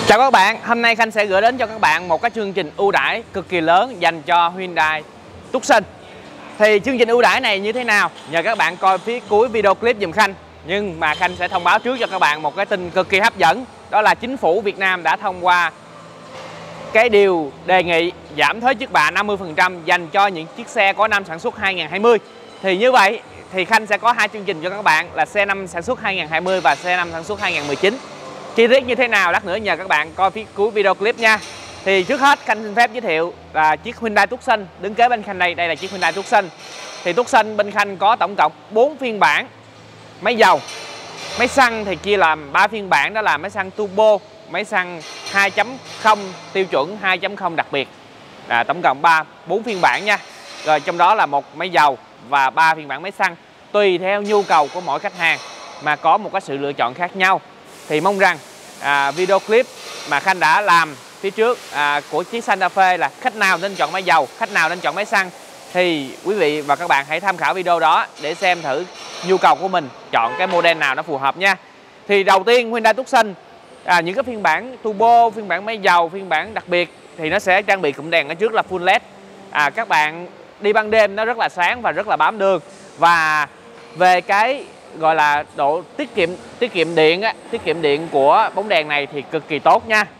Chào các bạn, hôm nay Khanh sẽ gửi đến cho các bạn một cái chương trình ưu đãi cực kỳ lớn dành cho Hyundai Tucson. Thì chương trình ưu đãi này như thế nào? Nhờ các bạn coi phía cuối video clip giùm Khanh. Nhưng mà Khanh sẽ thông báo trước cho các bạn một cái tin cực kỳ hấp dẫn. Đó là chính phủ Việt Nam đã thông qua cái điều đề nghị giảm thuế trước bạ 50% dành cho những chiếc xe có năm sản xuất 2020. Thì như vậy thì Khanh sẽ có hai chương trình cho các bạn là xe năm sản xuất 2020 và xe năm sản xuất 2019. Chi tiết như thế nào lát nữa nhờ các bạn coi phía cuối video clip nha. Thì trước hết Khanh xin phép giới thiệu là chiếc Hyundai Tucson đứng kế bên Khanh đây. Đây là chiếc Hyundai Tucson. Thì Tucson bên Khanh có tổng cộng 4 phiên bản máy dầu. Máy xăng thì chia làm 3 phiên bản, đó là máy xăng turbo, máy xăng 2.0 tiêu chuẩn, 2.0 đặc biệt. Tổng cộng 4 phiên bản nha. Rồi trong đó là một máy dầu và 3 phiên bản máy xăng, tùy theo nhu cầu của mỗi khách hàng mà có một cái sự lựa chọn khác nhau. Thì mong rằng video clip mà Khanh đã làm phía trước của chiếc Santa Fe là khách nào nên chọn máy dầu, khách nào nên chọn máy xăng, thì quý vị và các bạn hãy tham khảo video đó để xem thử nhu cầu của mình chọn cái model nào nó phù hợp nha. Thì đầu tiên Hyundai Tucson những cái phiên bản turbo, phiên bản máy dầu, phiên bản đặc biệt thì nó sẽ trang bị cụm đèn ở trước là full LED. Các bạn đi ban đêm nó rất là sáng và rất là bám đường. Và về cái gọi là độ tiết kiệm điện của bóng đèn này thì cực kỳ tốt nha.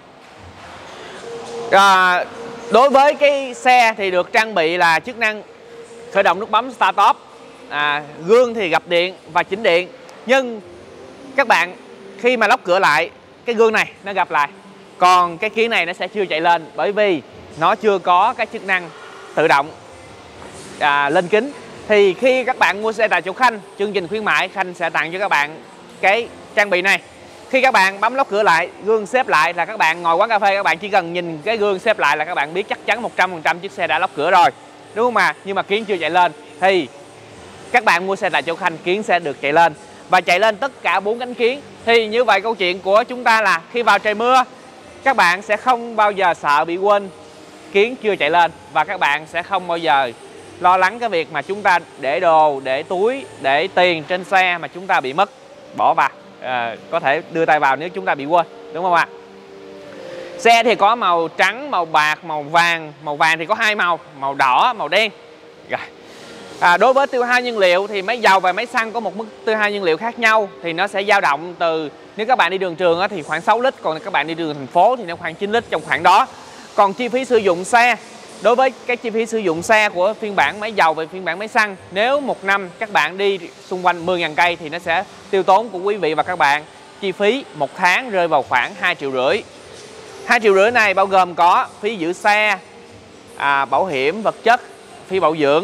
Đối với cái xe thì được trang bị là chức năng khởi động nút bấm Start Stop, gương thì gập điện và chỉnh điện. Nhưng các bạn khi mà lóc cửa lại, cái gương này nó gập lại, còn cái kiếng này nó sẽ chưa chạy lên, bởi vì nó chưa có cái chức năng tự động lên kính. Thì khi các bạn mua xe tại chỗ Khanh, chương trình khuyến mãi Khanh sẽ tặng cho các bạn cái trang bị này. Khi các bạn bấm lóc cửa lại, gương xếp lại là các bạn ngồi quán cà phê, các bạn chỉ cần nhìn cái gương xếp lại là các bạn biết chắc chắn 100% chiếc xe đã lóc cửa rồi, đúng không ạ? Nhưng mà kiếng chưa chạy lên thì các bạn mua xe tại chỗ Khanh, kiếng sẽ được chạy lên và chạy lên tất cả 4 cánh kiếng. Thì như vậy câu chuyện của chúng ta là khi vào trời mưa, các bạn sẽ không bao giờ sợ bị quên kiếng chưa chạy lên, và các bạn sẽ không bao giờ lo lắng cái việc mà chúng ta để đồ, để túi, để tiền trên xe mà chúng ta bị mất, bỏ vào, có thể đưa tay vào nếu chúng ta bị quên, đúng không ạ? Xe thì có màu trắng, màu bạc, màu vàng. Màu vàng thì có hai màu, màu đỏ, màu đen. Rồi. Đối với tiêu hao nhiên liệu thì máy dầu và máy xăng có một mức tiêu hao nhiên liệu khác nhau. Thì nó sẽ dao động từ, nếu các bạn đi đường trường thì khoảng 6 lít, còn các bạn đi đường thành phố thì nó khoảng 9 lít, trong khoảng đó. Còn chi phí sử dụng xe, đối với cái chi phí sử dụng xe của phiên bản máy dầu và phiên bản máy xăng, nếu một năm các bạn đi xung quanh 10.000 cây thì nó sẽ tiêu tốn của quý vị và các bạn chi phí một tháng rơi vào khoảng 2,5 triệu. 2,5 triệu này bao gồm có phí giữ xe, bảo hiểm vật chất, phí bảo dưỡng.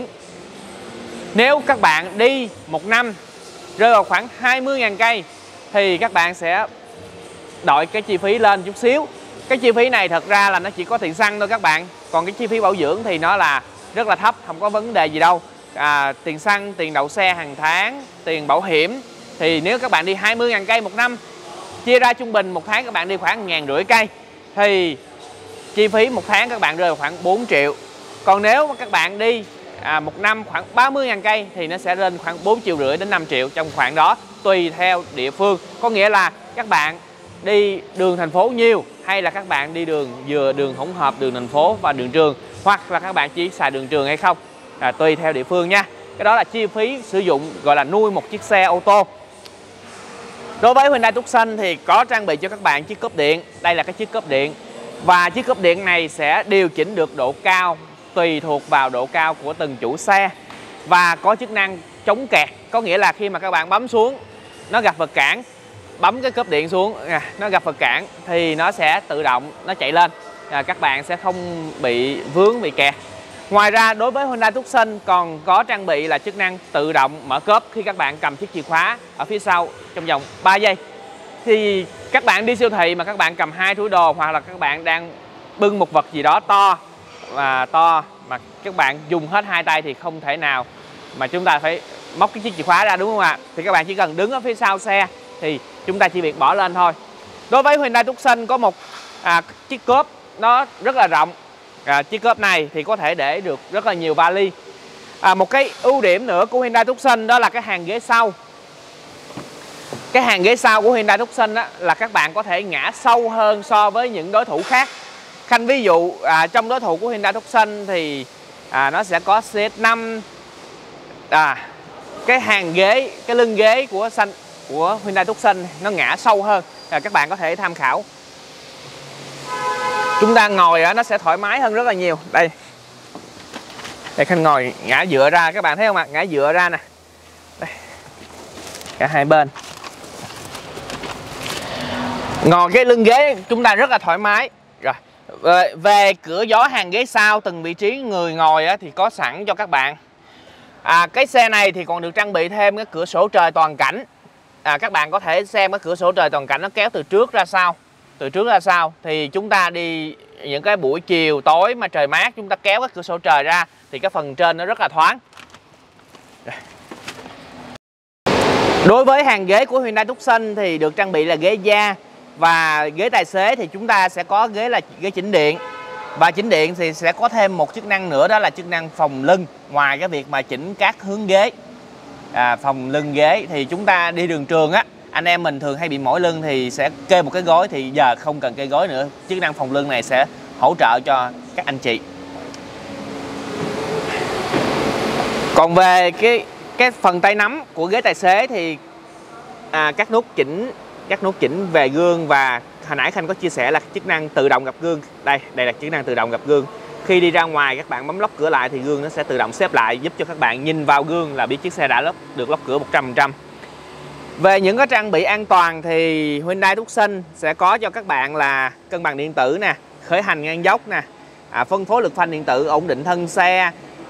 Nếu các bạn đi một năm rơi vào khoảng 20.000 cây thì các bạn sẽ đội cái chi phí lên chút xíu. Cái chi phí này thật ra là nó chỉ có tiền xăng thôi các bạn. Còn cái chi phí bảo dưỡng thì nó là rất là thấp, không có vấn đề gì đâu. Tiền xăng, tiền đậu xe hàng tháng, tiền bảo hiểm. Thì nếu các bạn đi 20.000 cây một năm, chia ra trung bình một tháng các bạn đi khoảng 1.500 cây, thì chi phí một tháng các bạn rơi vào khoảng 4 triệu. Còn nếu mà các bạn đi một năm khoảng 30.000 cây thì nó sẽ lên khoảng 4,5 triệu đến 5 triệu, trong khoảng đó, tùy theo địa phương. Có nghĩa là các bạn đi đường thành phố nhiều, hay là các bạn đi đường hỗn hợp, đường thành phố và đường trường, hoặc là các bạn chỉ xài đường trường hay không, tùy theo địa phương nha. Cái đó là chi phí sử dụng, gọi là nuôi một chiếc xe ô tô. Đối với Hyundai Tucson thì có trang bị cho các bạn chiếc cốp điện. Đây là cái chiếc cốp điện, và chiếc cốp điện này sẽ điều chỉnh được độ cao tùy thuộc vào độ cao của từng chủ xe, và có chức năng chống kẹt. Có nghĩa là khi mà các bạn bấm xuống, nó gặp vật cản, bấm cái cốp điện xuống, nó gặp vật cản thì nó sẽ tự động nó chạy lên, các bạn sẽ không bị vướng, bị kẹt. Ngoài ra đối với Hyundai Tucson còn có trang bị là chức năng tự động mở cốp khi các bạn cầm chiếc chìa khóa ở phía sau trong vòng 3 giây. Thì các bạn đi siêu thị mà các bạn cầm 2 túi đồ, hoặc là các bạn đang bưng một vật gì đó to mà các bạn dùng hết 2 tay thì không thể nào mà chúng ta phải móc cái chiếc chìa khóa ra, đúng không ạ? Thì các bạn chỉ cần đứng ở phía sau xe thì chúng ta chỉ việc bỏ lên thôi. Đối với Hyundai Tucson có một chiếc cốp nó rất là rộng. Chiếc cốp này thì có thể để được rất là nhiều vali. Một cái ưu điểm nữa của Hyundai Tucson đó là cái hàng ghế sau. cái hàng ghế sau của Hyundai Tucson á, là các bạn có thể ngã sâu hơn so với những đối thủ khác. Khanh ví dụ trong đối thủ của Hyundai Tucson thì nó sẽ có CS5, cái hàng ghế, cái lưng ghế của Hyundai Tucson nó ngã sâu hơn, các bạn có thể tham khảo. Chúng ta ngồi nó sẽ thoải mái hơn rất là nhiều. Đây Khanh ngồi ngã dựa ra, các bạn thấy không ạ? Ngã dựa ra nè, đây. Cả hai bên ngồi cái lưng ghế chúng ta rất là thoải mái. Rồi về cửa gió hàng ghế sau, từng vị trí người ngồi thì có sẵn cho các bạn. Cái xe này thì còn được trang bị thêm cái cửa sổ trời toàn cảnh. Các bạn có thể xem cái cửa sổ trời toàn cảnh nó kéo từ trước ra sau. Từ trước ra sau thì chúng ta đi những cái buổi chiều tối mà trời mát, chúng ta kéo cái cửa sổ trời ra thì cái phần trên nó rất là thoáng. Đối với hàng ghế của Hyundai Tucson thì được trang bị là ghế da, và ghế tài xế thì chúng ta sẽ có ghế là ghế chỉnh điện. Và chỉnh điện thì sẽ có thêm một chức năng nữa, đó là chức năng phòng lưng. Ngoài cái việc mà chỉnh các hướng ghế, phòng lưng ghế thì chúng ta đi đường trường á, anh em mình thường hay bị mỏi lưng thì sẽ kê một cái gối, thì giờ không cần kê gối nữa. Chức năng phòng lưng này sẽ hỗ trợ cho các anh chị. Còn về cái phần tay nắm của ghế tài xế thì các nút chỉnh về gương, và hồi nãy Khanh có chia sẻ là chức năng tự động gập gương. Đây là chức năng tự động gập gương. Khi đi ra ngoài các bạn bấm lóc cửa lại thì gương nó sẽ tự động xếp lại, giúp cho các bạn nhìn vào gương là biết chiếc xe đã được lóc cửa 100%. Về những cái trang bị an toàn thì Hyundai Tucson sẽ có cho các bạn là cân bằng điện tử nè, khởi hành ngang dốc nè, phân phối lực phanh điện tử, ổn định thân xe,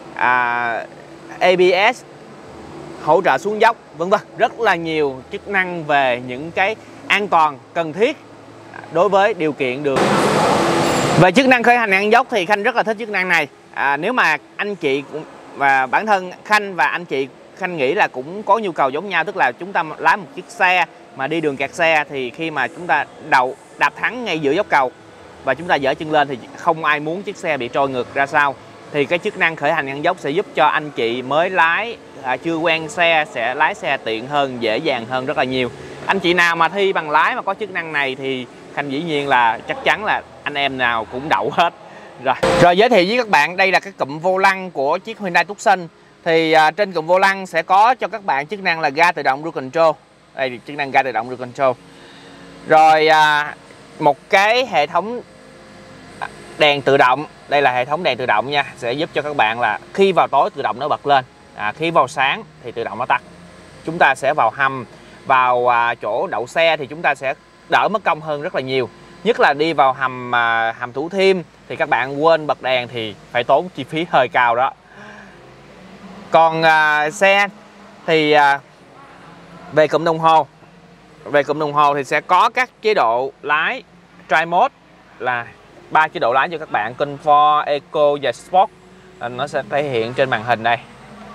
ABS, hỗ trợ xuống dốc, vân vân. Rất là nhiều chức năng về những cái an toàn cần thiết đối với điều kiện đường. Về chức năng khởi hành ngang dốc thì Khanh rất là thích chức năng này. Nếu mà anh chị và bản thân Khanh và anh chị Khanh nghĩ là cũng có nhu cầu giống nhau, tức là chúng ta lái một chiếc xe mà đi đường kẹt xe, thì khi mà chúng ta đạp thắng ngay giữa dốc cầu và chúng ta dỡ chân lên thì không ai muốn chiếc xe bị trôi ngược ra sau. Thì cái chức năng khởi hành ngang dốc sẽ giúp cho anh chị mới lái, chưa quen xe sẽ lái xe tiện hơn, dễ dàng hơn rất là nhiều. Anh chị nào mà thi bằng lái mà có chức năng này thì Khanh dĩ nhiên là chắc chắn là anh em nào cũng đậu hết. Rồi giới thiệu với các bạn, đây là cái cụm vô lăng của chiếc Hyundai Tucson. Thì trên cụm vô lăng sẽ có cho các bạn chức năng là ga tự động cruise control. Đây, chức năng ga tự động cruise control. Rồi một cái hệ thống đèn tự động. Đây là hệ thống đèn tự động nha, sẽ giúp cho các bạn là khi vào tối tự động nó bật lên, khi vào sáng thì tự động nó tắt. Chúng ta sẽ vào hầm, vào chỗ đậu xe thì chúng ta sẽ đỡ mất công hơn rất là nhiều. Nhất là đi vào hầm Thủ Thiêm thì các bạn quên bật đèn thì phải tốn chi phí hơi cao đó. Còn xe thì về cụm đồng hồ thì sẽ có các chế độ lái Drive Mode, là 3 chế độ lái cho các bạn: Comfort, Eco và Sport. Nó sẽ thể hiện trên màn hình đây.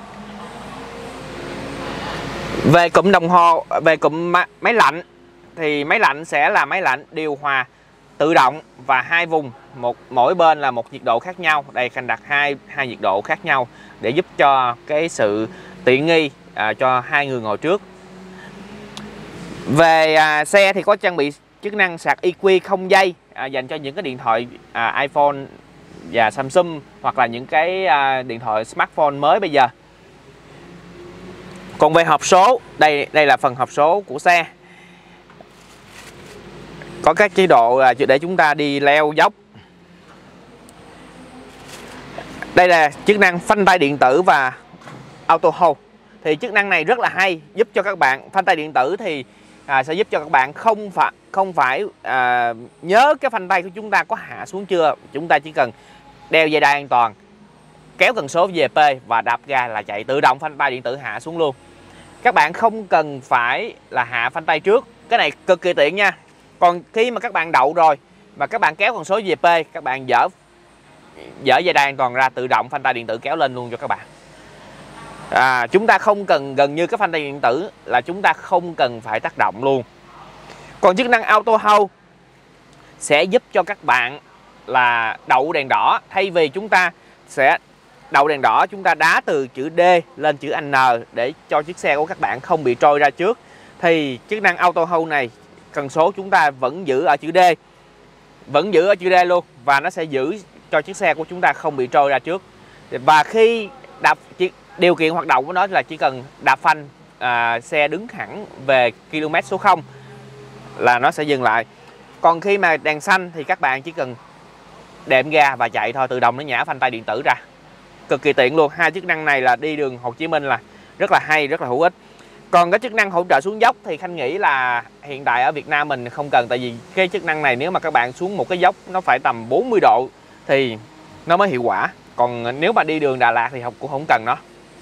Về cụm đồng hồ, về cụm máy lạnh thì máy lạnh sẽ là máy lạnh điều hòa tự động và 2 vùng, mỗi bên là một nhiệt độ khác nhau. Đây Khanh đặt hai nhiệt độ khác nhau để giúp cho cái sự tiện nghi cho hai người ngồi trước. Về xe thì có trang bị chức năng sạc EQ không dây dành cho những cái điện thoại iPhone và Samsung, hoặc là những cái điện thoại smartphone mới bây giờ. Còn về hộp số, đây là phần hộp số của xe. Có các chế độ để chúng ta đi leo dốc. Đây là chức năng phanh tay điện tử và auto hold. Thì chức năng này rất là hay, giúp cho các bạn phanh tay điện tử thì sẽ giúp cho các bạn không phải nhớ cái phanh tay của chúng ta có hạ xuống chưa. Chúng ta chỉ cần đeo dây đai an toàn, kéo cần số VP và đạp ga là chạy, tự động phanh tay điện tử hạ xuống luôn. Các bạn không cần phải là hạ phanh tay trước. Cái này cực kỳ tiện nha. Còn khi mà các bạn đậu rồi mà các bạn kéo cần số VP, các bạn dỡ dây đai an toàn ra, tự động phanh tay điện tử kéo lên luôn cho các bạn. Chúng ta không cần, gần như cái phanh tay điện tử là chúng ta không cần phải tác động luôn. Còn chức năng auto hold sẽ giúp cho các bạn là đậu đèn đỏ, thay vì chúng ta sẽ đậu đèn đỏ chúng ta đá từ chữ D lên chữ N để cho chiếc xe của các bạn không bị trôi ra trước, thì chức năng auto hold này cần số chúng ta vẫn giữ ở chữ D, vẫn giữ ở chữ D luôn, và nó sẽ giữ cho chiếc xe của chúng ta không bị trôi ra trước. Và khi điều kiện hoạt động của nó là chỉ cần đạp phanh, xe đứng hẳn về km số 0 là nó sẽ dừng lại. Còn khi mà đèn xanh thì các bạn chỉ cần đệm ga và chạy thôi, tự động nó nhả phanh tay điện tử ra, cực kỳ tiện luôn. Hai chức năng này là đi đường Hồ Chí Minh là rất là hay, rất là hữu ích. Còn cái chức năng hỗ trợ xuống dốc thì Khanh nghĩ là hiện tại ở Việt Nam mình không cần, tại vì cái chức năng này nếu mà các bạn xuống một cái dốc nó phải tầm 40 độ thì nó mới hiệu quả. Còn nếu mà đi đường Đà Lạt thì cũng không cần nó.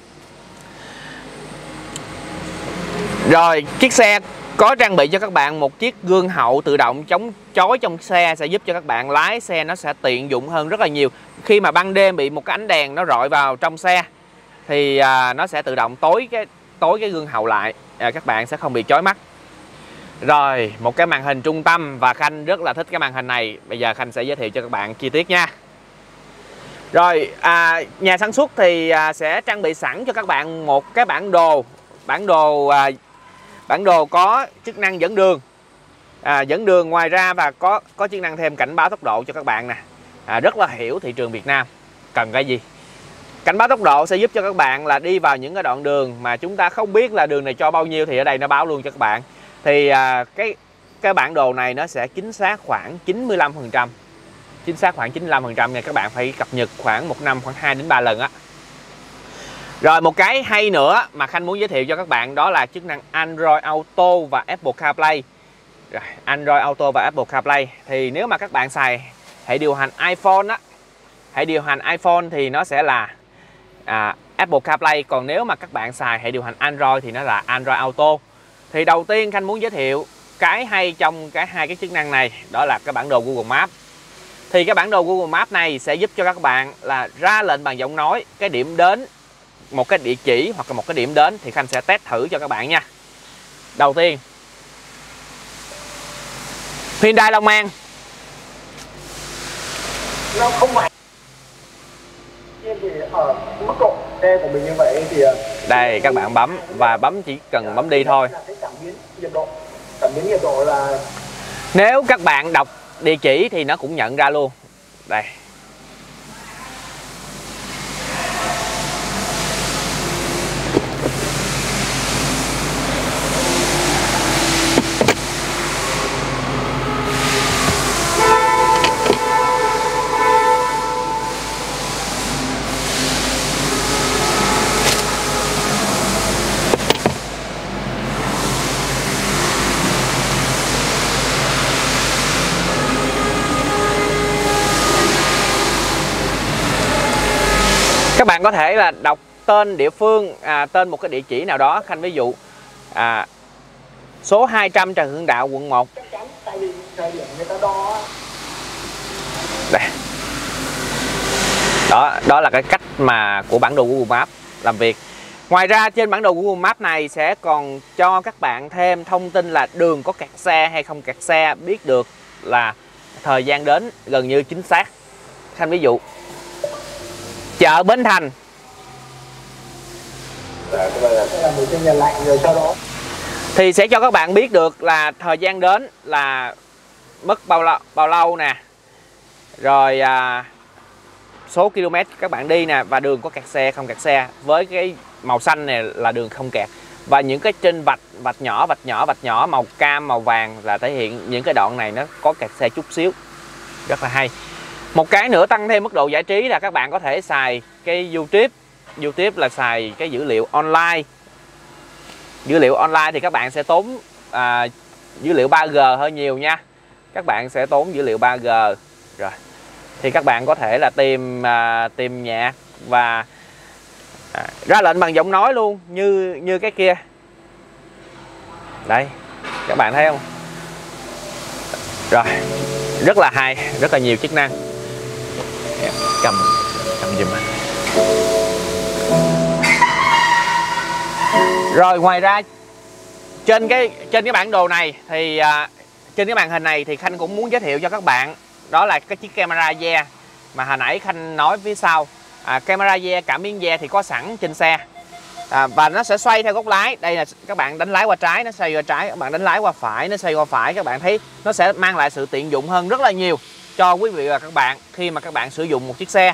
Rồi, chiếc xe có trang bị cho các bạn một chiếc gương hậu tự động chống chói trong xe, sẽ giúp cho các bạn lái xe nó sẽ tiện dụng hơn rất là nhiều. Khi mà ban đêm bị một cái ánh đèn nó rọi vào trong xe thì nó sẽ tự động tối cái gương hậu lại, các bạn sẽ không bị chói mắt. Rồi, một cái màn hình trung tâm, và Khanh rất là thích cái màn hình này. Bây giờ Khanh sẽ giới thiệu cho các bạn chi tiết nha. Rồi, nhà sản xuất thì sẽ trang bị sẵn cho các bạn một cái bản đồ có chức năng dẫn đường, dẫn đường ngoài ra, và có chức năng thêm cảnh báo tốc độ cho các bạn nè. Rất là hiểu thị trường Việt Nam cần cái gì. Cảnh báo tốc độ sẽ giúp cho các bạn là đi vào những cái đoạn đường mà chúng ta không biết là đường này cho bao nhiêu thì ở đây nó báo luôn cho các bạn. Thì cái bản đồ này nó sẽ chính xác khoảng 95%. Chính xác khoảng 95% nha, các bạn phải cập nhật khoảng một năm khoảng 2 đến 3 lần á. Rồi, một cái hay nữa mà Khanh muốn giới thiệu cho các bạn đó là chức năng Android Auto và Apple CarPlay. Rồi, Android Auto và Apple CarPlay thì nếu mà các bạn xài hệ điều hành iPhone á, hệ điều hành iPhone thì nó sẽ là Apple CarPlay, còn nếu mà các bạn xài hệ điều hành Android thì nó là Android Auto. Thì đầu tiên Khanh muốn giới thiệu cái hay trong hai cái chức năng này, đó là cái bản đồ Google Maps. Thì cái bản đồ Google Maps này sẽ giúp cho các bạn là ra lệnh bằng giọng nói cái điểm đến, một cái địa chỉ hoặc là một cái điểm đến, thì Khanh sẽ test thử cho các bạn nha. Đầu tiên, Hyundai Long An. Nó không phải thì ở mức độ xe của mình như vậy thì đây các bạn bấm, và bấm chỉ cần bấm đi thôi. Cảm biến nhiệt độ là nếu các bạn đọc địa chỉ thì nó cũng nhận ra luôn. Đây. Các bạn có thể là đọc tên địa phương, tên một cái địa chỉ nào đó. Khanh ví dụ số 200 Trần Hưng Đạo, quận 1. chắc chắn tại vì thời điểm người ta đo. Đây. Đó là cái cách mà của bản đồ Google Maps làm việc. Ngoài ra trên bản đồ Google Maps này sẽ còn cho các bạn thêm thông tin là đường có kẹt xe hay không kẹt xe, biết được là thời gian đến gần như chính xác. Khanh ví dụ chợ Bến Thành. Thì sẽ cho các bạn biết được là thời gian đến là mất bao lâu nè. Rồi số km các bạn đi nè, và đường có kẹt xe không kẹt xe. Với cái màu xanh này là đường không kẹt. Và những cái trên vạch nhỏ màu cam, màu vàng là thể hiện những cái đoạn này nó có kẹt xe chút xíu. Rất là hay. Một cái nữa tăng thêm mức độ giải trí là các bạn có thể xài cái YouTube. YouTube là xài cái dữ liệu online. Dữ liệu online thì các bạn sẽ tốn dữ liệu 3G hơi nhiều nha. Các bạn sẽ tốn dữ liệu 3G. Rồi. Thì các bạn có thể là tìm nhạc và ra lệnh bằng giọng nói luôn như cái kia. Đây, các bạn thấy không? Rồi, rất là hay, rất là nhiều chức năng. Cầm giùm anh. Rồi ngoài ra trên cái bản đồ này thì trên cái màn hình này thì Khanh cũng muốn giới thiệu cho các bạn, đó là cái chiếc camera rear mà hồi nãy Khanh nói phía sau. Camera rear, cảm biến rear thì có sẵn trên xe. và nó sẽ xoay theo góc lái. Đây là các bạn đánh lái qua trái nó xoay qua trái, các bạn đánh lái qua phải nó xoay qua phải. Các bạn thấy nó sẽ mang lại sự tiện dụng hơn rất là nhiều cho quý vị và các bạn khi mà các bạn sử dụng một chiếc xe.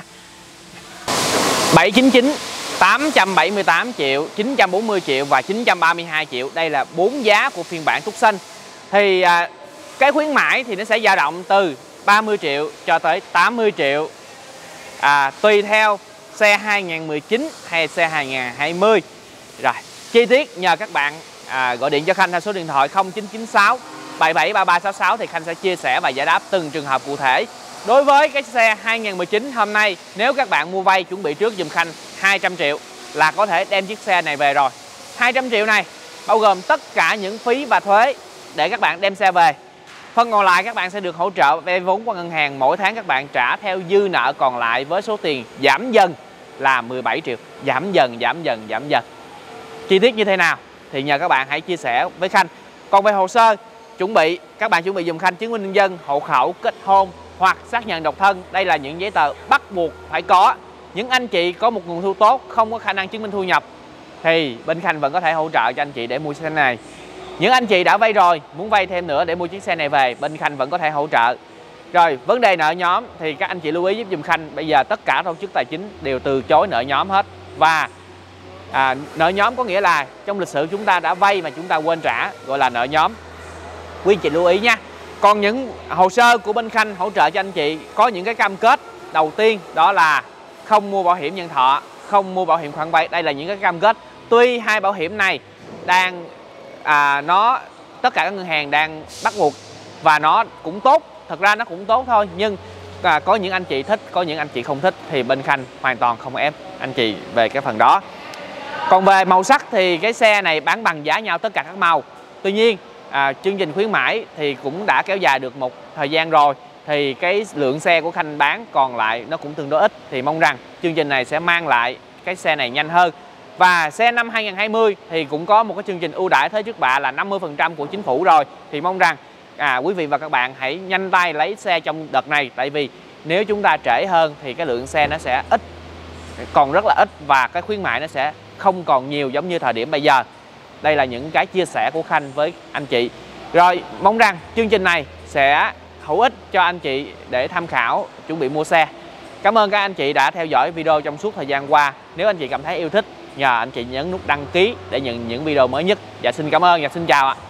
799, 878 triệu, 940 triệu và 932 triệu. Đây là 4 giá của phiên bản Tucson. Thì cái khuyến mãi thì nó sẽ dao động từ 30 triệu cho tới 80 triệu. Tùy theo xe 2019 hay xe 2020. Rồi, chi tiết nhờ các bạn gọi điện cho Khanh theo số điện thoại 0996 773366 thì Khanh sẽ chia sẻ và giải đáp từng trường hợp cụ thể. Đối với cái xe 2019 hôm nay, nếu các bạn mua vay chuẩn bị trước giùm Khanh 200 triệu là có thể đem chiếc xe này về rồi. 200 triệu này bao gồm tất cả những phí và thuế để các bạn đem xe về. Phần còn lại các bạn sẽ được hỗ trợ vay vốn qua ngân hàng, mỗi tháng các bạn trả theo dư nợ còn lại với số tiền giảm dần là 17 triệu. Giảm dần. Chi tiết như thế nào thì nhờ các bạn hãy chia sẻ với Khanh. Còn về hồ sơ các bạn chuẩn bị dùng Khanh chứng minh nhân dân, hộ khẩu, kết hôn hoặc xác nhận độc thân. Đây là những giấy tờ bắt buộc phải có. Những anh chị có một nguồn thu tốt, không có khả năng chứng minh thu nhập thì bên Khanh vẫn có thể hỗ trợ cho anh chị để mua xe này. Những anh chị đã vay rồi, muốn vay thêm nữa để mua chiếc xe này về, bên Khanh vẫn có thể hỗ trợ. Rồi, vấn đề nợ nhóm thì các anh chị lưu ý giúp dùm Khanh. Bây giờ tất cả tổ chức tài chính đều từ chối nợ nhóm hết. Và nợ nhóm có nghĩa là trong lịch sử chúng ta đã vay mà chúng ta quên trả, gọi là nợ nhóm. Quý anh chị lưu ý nha. Còn những hồ sơ của bên Khanh hỗ trợ cho anh chị có những cái cam kết. Đầu tiên đó là không mua bảo hiểm nhân thọ, không mua bảo hiểm khoản vay. Đây là những cái cam kết. Tuy hai bảo hiểm này đang tất cả các ngân hàng đang bắt buộc và nó cũng tốt, thật ra nó cũng tốt thôi, nhưng có những anh chị thích, có những anh chị không thích thì bên Khanh hoàn toàn không ép anh chị về cái phần đó. Còn về màu sắc thì cái xe này bán bằng giá nhau tất cả các màu. Tuy nhiên chương trình khuyến mãi thì cũng đã kéo dài được một thời gian rồi, thì cái lượng xe của Khanh bán còn lại nó cũng tương đối ít, thì mong rằng chương trình này sẽ mang lại cái xe này nhanh hơn. Và xe năm 2020 thì cũng có một cái chương trình ưu đãi thuế trước bạ là 50% của chính phủ rồi, thì mong rằng quý vị và các bạn hãy nhanh tay lấy xe trong đợt này, tại vì nếu chúng ta trễ hơn thì cái lượng xe nó sẽ ít, còn rất là ít, và cái khuyến mại nó sẽ không còn nhiều giống như thời điểm bây giờ. Đây là những cái chia sẻ của Khanh với anh chị. Rồi, mong rằng chương trình này sẽ hữu ích cho anh chị để tham khảo chuẩn bị mua xe. Cảm ơn các anh chị đã theo dõi video trong suốt thời gian qua. Nếu anh chị cảm thấy yêu thích, nhờ anh chị nhấn nút đăng ký để nhận những video mới nhất. Dạ xin cảm ơn và xin chào ạ.